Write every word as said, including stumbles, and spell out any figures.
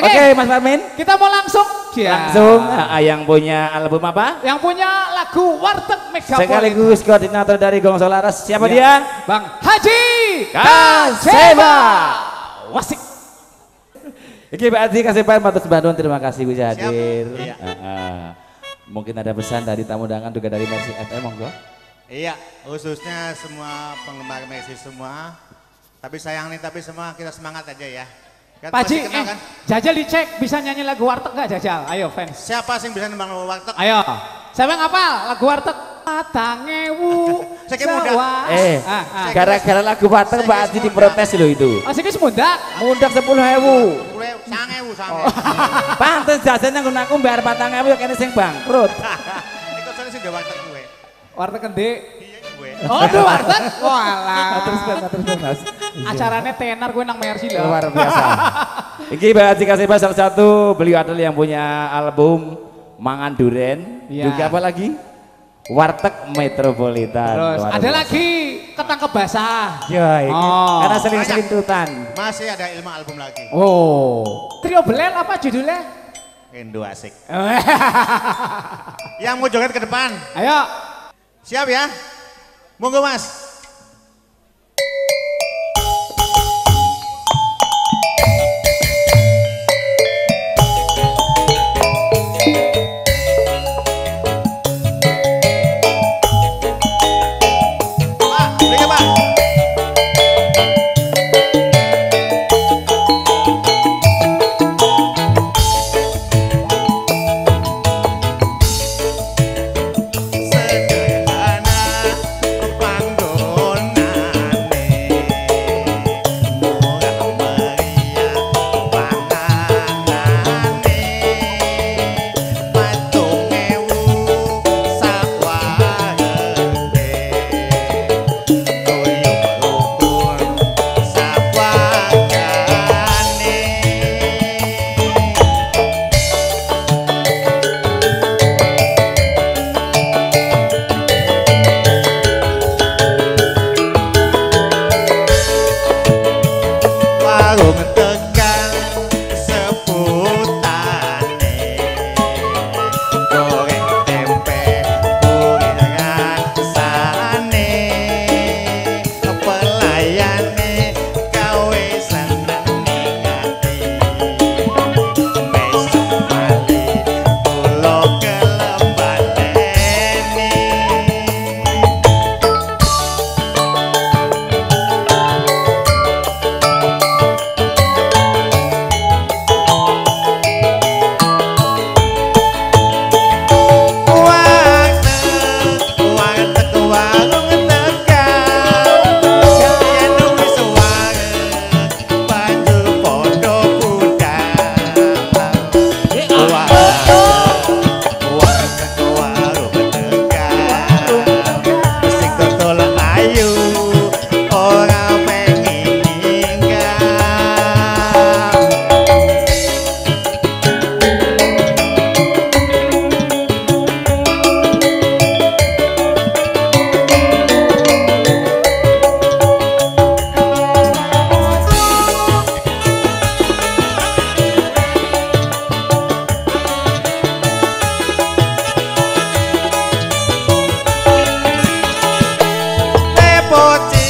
Oke, okay, Mas Parmin. Kita mau langsung. Ya. Langsung. Nah, yang punya album apa? Yang punya lagu Warteg Megapolitan. Sekaligus koordinator dari Gong Solaras. Siapa ya. dia? Bang Haji Kaseba. Wasik. Oke, Pak Haji Kaseba, Matur Bandung. Terima kasih bisa hadir. Iya. Uh, uh. Mungkin ada pesan dari tamu undangan juga dari Mercy F M, monggo. Iya, khususnya semua penggemar Mercy semua. Tapi sayang nih, tapi semua kita semangat aja ya. Pak Haji, eh, kan? Jajal dicek bisa nyanyi lagu Warteg gak Jajal? Ayo fans. Siapa sih yang bisa nembang lagu Warteg? Ayo. Siapa yang ngapal lagu Warteg? Matangewu. Saya muda. Eh, gara-gara lagu Warteg Pak Haji diprotes loh itu. Oh, sih mundak. Mundak sepuluh ewu. Sange ewu, sange. Pantes jajannya nggon aku bayar patang ewu ya kene sing bangkrut. Iku soalnya sing Warteg gue. Warteg Kendek. Oh, tuh Warteg. Walah. Terus terus Mas. Acaranya tenar gue nang Mercy loh. Luar biasa. Iki Pak Haji Kaseba salah satu beliau adalah yang punya album Mangan Duren. Ya. Juga apa lagi? Warteg Metropolitan. Terus ada biasa. lagi Ketangkep Basah. Ya, oh. Karena sering-sering tutan. Masih ada ilmu album lagi. Oh. Trio Belel apa judulnya? Indo Asik. Yang mau joget ke depan. Ayo. Siap ya? Monggo Mas. Poci